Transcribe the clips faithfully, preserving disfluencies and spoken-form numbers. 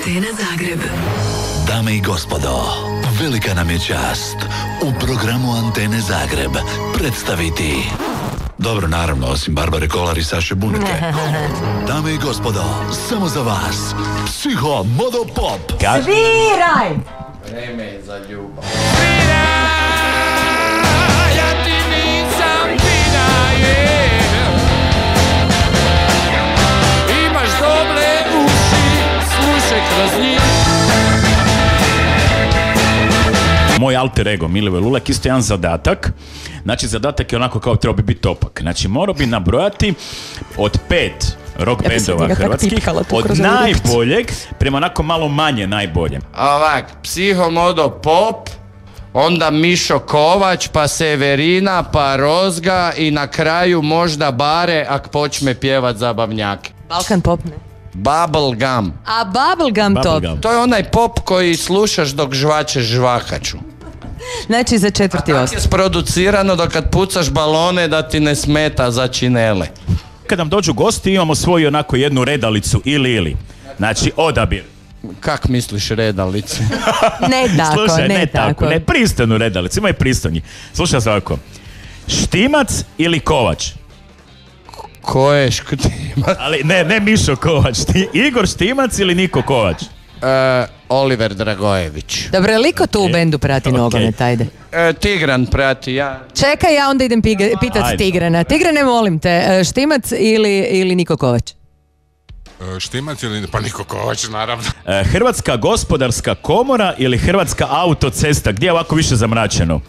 Antena Zagreb. Dame i gospodo, velika nam je čast u programu Antene Zagreb predstaviti... Dobro, naravno, osim Barbare Kolar i Saše Bunike. Dame i gospodo, samo za vas, Psiho Modo Pop. Sviraj! Vreme je za ljubav. Ja ti nisam fina, je. Imaš dobre uši, slušaj kroz njih. Moj alter ego Milivoj Lulek isto jedan zadatak. Znači zadatak je onako kao trebao bi biti opak. Znači morao bi nabrojati od pet rock Ja bi se bendova njega tak hrvatskih tipkala tu od kroz ovu rukicu. najboljeg prema onako malo manje najbolje. Ovak, Psihomodo Pop, onda Mišo Kovač, pa Severina, pa Rozga i na kraju možda Bare ak počne pjevat zabavnjake. Balkan pop, ne? Bubblegum. A bubblegum top. Bubblegum. To je onaj pop koji slušaš dok žvačeš žvakaču. Znači za četvrti Tak osam. je sproducirano da kad pucaš balone da ti ne smeta za činele. Kad nam dođu gosti imamo svoju onako jednu redalicu ili ili. Znači odabir. Kak misliš redalicu? Ne tako, Slušaj, ne, ne tako. tako, ne pristojnu redalicu, ima i pristojnji. Slušaj se ovako. Štimac ili Kovač? Ko je Štima? Ali ne, ne Mišo Kovač, ti, Igor Štimac ili Niko Kovač? E, Oliver Dragojević. Dobro, je liko tu u Ok. bendu prati Ok. nogomet, ajde. E, Tigran prati, ja... Čekaj, ja onda idem pige, pitat Ajde. Tigrana. Tigrane, molim te, e, Štimac ili, ili Niko Kovač? E, Štimac ili... Pa Niko Kovač, naravno. E, Hrvatska gospodarska komora ili Hrvatska autocesta? Gdje je ovako više zamračeno?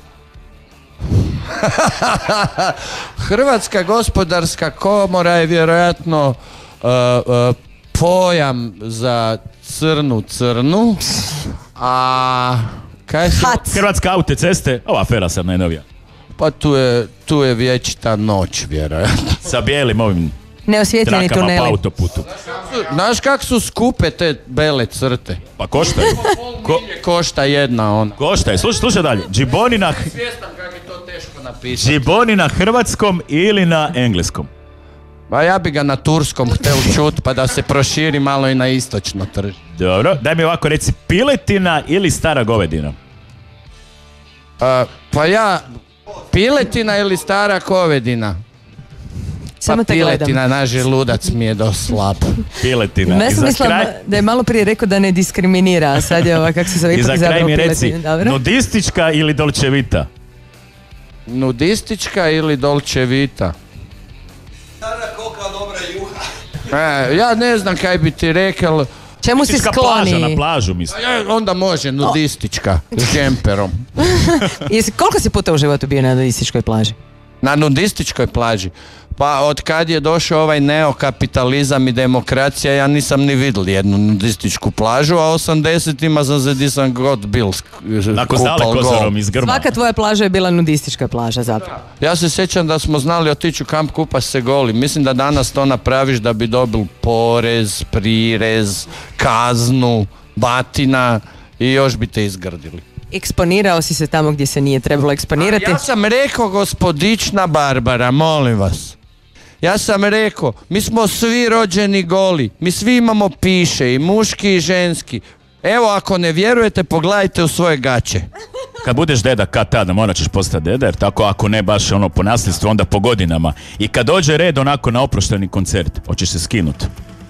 Hrvatska gospodarska komora je vjerojatno uh, uh, pojam za crnu crnu, a kaj su... Hac. Hrvatska autoceste, ova afera sad najnovija. Pa tu je, tu je vječita noć, vjerojatno. Sa bijelim ovim Neosvjetljeni trakama po tuneli. autoputu. Znaš kak su skupe te bele crte? Pa koštaju. Ko, Košta jedna ona. koštaju. Slušaj, slušaj dalje. Džiboni na, Svjestan kako je to teško napisati. džiboni na hrvatskom ili na engleskom? Pa ja bi ga na turskom htio čut pa da se proširi malo i na istočno tržište. Dobro, daj mi ovako reci, piletina ili stara govedina? Uh, pa ja, piletina ili stara govedina? Samo Pa te gledam. piletina, naš želudac mi je dosta slab. Piletina. Ja I sam za mislila kraj, da je malo prije rekao da ne diskriminira, a sad je ova, kako se zove, i ipak za izabrao kraj mi reci, piletinu, dobro? nudistička ili dolčevita? Nudistička ili Dolce Vita? E, ja ne znam kaj bi ti rekao. Čemu si Nudistička plaža, skloni? na plažu mislim. E, onda može nudistička s džemperom. Jesi, koliko si puta u životu bio na nudističkoj plaži? Na nudističkoj plaži. Pa od kad je došao ovaj neokapitalizam i demokracija, ja nisam ni vidio jednu nudističku plažu, a osamdesetima sam se di sam god bil sk- Nakon kupal stale gol. kozorom iz grma. Svaka tvoja plaža je bila nudistička plaža zapravo. Ja se sjećam da smo znali otići u kamp kupa se goli. Mislim da danas to napraviš da bi dobil porez, prirez, kaznu, batina i još bi te izgrdili. Eksponirao si se tamo gdje se nije trebalo eksponirati. Ja sam rekao gospodična Barbara, molim vas. Ja sam rekao, mi smo svi rođeni goli, mi svi imamo piše, i muški i ženski. Evo, ako ne vjerujete, pogledajte u svoje gaće. Kad budeš deda kad tada morat ćeš postati deda, jer tako ako ne baš ono po nasljedstvu, onda po godinama. I kad dođe red onako na oprošteni koncert, hoćeš se skinut.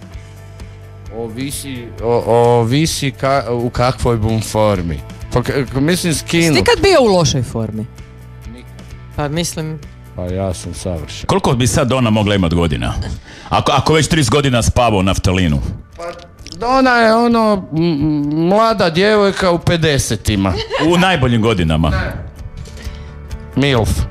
Ovisi, o, ovisi ka, u kakvoj bum formi. Pa, k- k- mislim Jesi skinu. ti kad bio u lošoj formi? Pa mislim... Pa ja sam savršen. Koliko bi sad ona mogla imat godina? Ako, ako već trideset godina spava u naftalinu. Ona je ono m- m- mlada djevojka u pedesetima. U najboljim godinama. Milf.